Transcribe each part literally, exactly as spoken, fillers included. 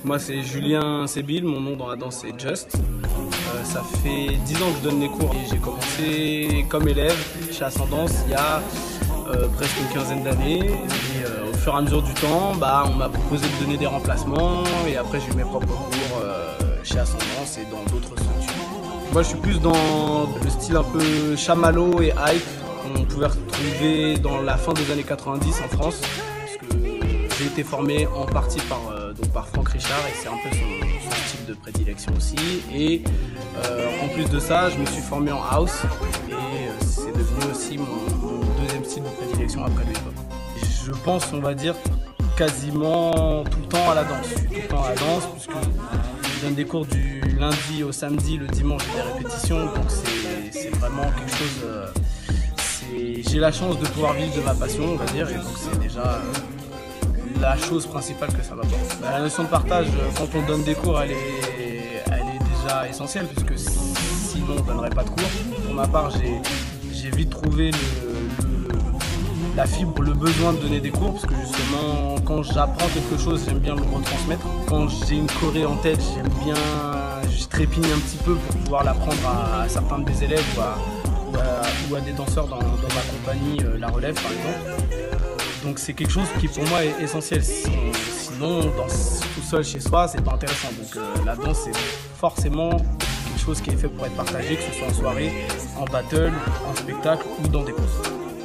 Moi c'est Julien Sébille, mon nom dans la danse c'est Just. Euh, ça fait dix ans que je donne des cours et j'ai commencé comme élève chez Ascendance il y a euh, presque une quinzaine d'années. Et euh, au fur et à mesure du temps, bah, on m'a proposé de donner des remplacements et après j'ai eu mes propres cours euh, chez Ascendance et dans d'autres structures. Moi je suis plus dans le style un peu chamallow et hype qu'on pouvait retrouver dans la fin des années quatre-vingt-dix en France. J'ai été formé en partie par, euh, donc par Franck Richard et c'est un peu son, son style de prédilection aussi. Et euh, en plus de ça, je me suis formé en house et euh, c'est devenu aussi mon, mon deuxième style de prédilection après le hip-hop. Je pense, on va dire, quasiment tout le temps à la danse. Tout le temps à la danse puisque je donne des cours du lundi au samedi, le dimanche j'ai des répétitions. Donc c'est vraiment quelque chose... Euh, j'ai la chance de pouvoir vivre de ma passion, on va dire, et donc c'est déjà... Euh, la chose principale que ça m'apporte. Bah, la notion de partage, quand on donne des cours, elle est, elle est déjà essentielle puisque sinon on ne donnerait pas de cours. Pour ma part, j'ai vite trouvé le, le, la fibre, le besoin de donner des cours parce que justement, quand j'apprends quelque chose, j'aime bien le retransmettre. Quand j'ai une choré en tête, j'aime bien, je trépigne un petit peu pour pouvoir l'apprendre à, à certains de mes élèves ou à, ou à, ou à des danseurs dans, dans ma compagnie, euh, La Relève par exemple. Donc c'est quelque chose qui pour moi est essentiel, sinon on danse tout seul chez soi, c'est pas intéressant. Donc euh, la danse c'est forcément quelque chose qui est fait pour être partagé, que ce soit en soirée, en battle, en spectacle ou dans des courses.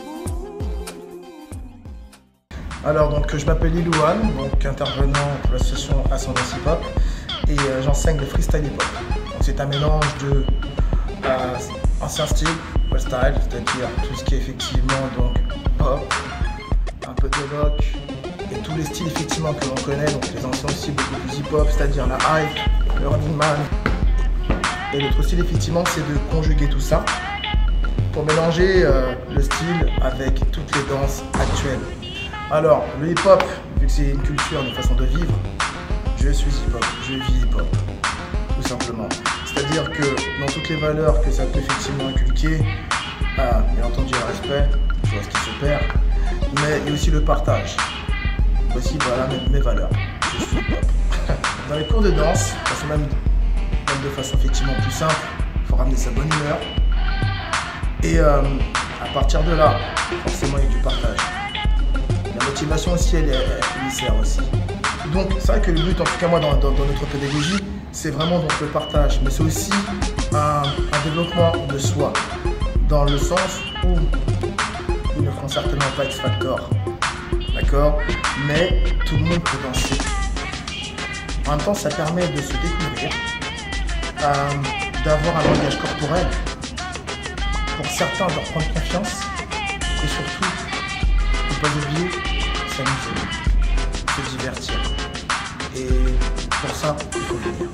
Alors donc je m'appelle Ilouane, donc intervenant pour l'association Ascendance Hip Hop et euh, j'enseigne le freestyle hip hop. C'est un mélange de euh, ancien style, old style, c'est-à-dire tout ce qui est effectivement donc pop, un peu de rock et tous les styles effectivement que l'on connaît, donc les anciens aussi beaucoup plus hip-hop, c'est-à-dire la hype, le running man. Et l'autre style effectivement c'est de conjuguer tout ça pour mélanger euh, le style avec toutes les danses actuelles. Alors le hip-hop, vu que c'est une culture, une façon de vivre, je suis hip-hop, je vis hip-hop, tout simplement. C'est-à-dire que dans toutes les valeurs que ça peut effectivement inculquer, ah, bien entendu le respect, je vois ce qui se perd, mais il y a aussi le partage. Voici voilà mes, mes valeurs. Je suis hip-hop. Dans les cours de danse, parce que même, même de façon effectivement plus simple, il faut ramener sa bonne humeur. Et euh, à partir de là, forcément il y a du partage. La motivation aussi, elle est, elle est sert aussi. Donc c'est vrai que le but, en tout cas moi dans, dans, dans notre pédagogie, c'est vraiment donc le partage, mais c'est aussi un, un développement de soi, dans le sens où ils ne feront certainement pas X Factor, d'accord, mais tout le monde peut danser. En même temps, ça permet de se découvrir, euh, d'avoir un langage corporel, pour certains de leur prendre confiance, et surtout, ne pas oublier, s'amuser, se divertir. Et pour ça, il faut venir.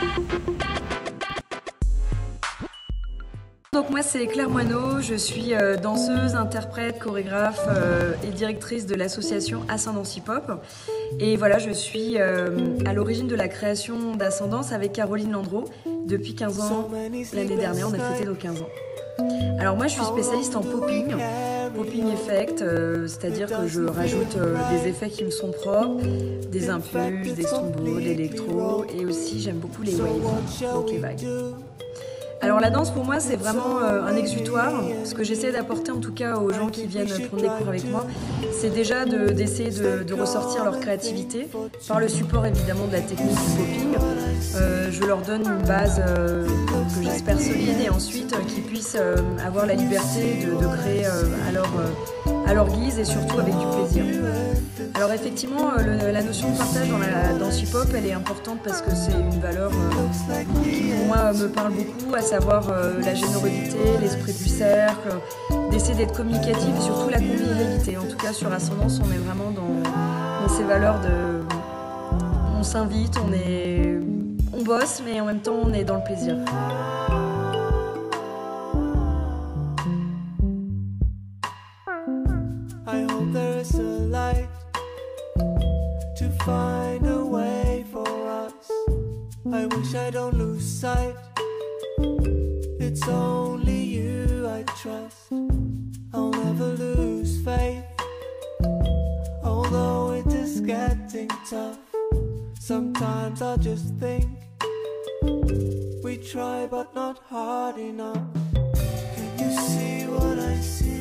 Donc moi c'est Claire Moineau, je suis euh, danseuse, interprète, chorégraphe euh, et directrice de l'association Ascendance Hip Hop. Et voilà, je suis euh, à l'origine de la création d'Ascendance avec Caroline Landreau depuis quinze ans. L'année dernière, on a fêté nos quinze ans. Alors moi je suis spécialiste en popping, popping effect, euh, c'est-à-dire que je rajoute euh, des effets qui me sont propres, des impulses, des strombos, de l'électro et aussi j'aime beaucoup les waves, donc les vagues. Alors la danse pour moi c'est vraiment euh, un exutoire. Ce que j'essaie d'apporter en tout cas aux gens qui viennent prendre des cours avec moi, c'est déjà d'essayer de, de, de ressortir leur créativité par le support évidemment de la technique du popping. Euh, je leur donne une base euh, que j'espère solide et ensuite euh, qu'ils puissent euh, avoir la liberté de, de créer euh, à, leur, euh, à leur guise et surtout avec du plaisir. Alors effectivement euh, le, la notion de partage dans la danse hip-hop elle est importante parce que c'est une valeur euh, qui pour moi me parle beaucoup, à savoir euh, la générosité, l'esprit du cercle, d'essayer d'être communicatif et surtout la convivialité. En tout cas sur Ascendance on est vraiment dans, dans ces valeurs de... On s'invite, on est... On bosse mais en même temps on est dans le plaisir. I hope there is a light to find a way for us. I wish I don't lose sight. It's only you I trust. I'll never lose faith, although it is getting tough. Sometimes I just think we try but not hard enough. Can you see what I see?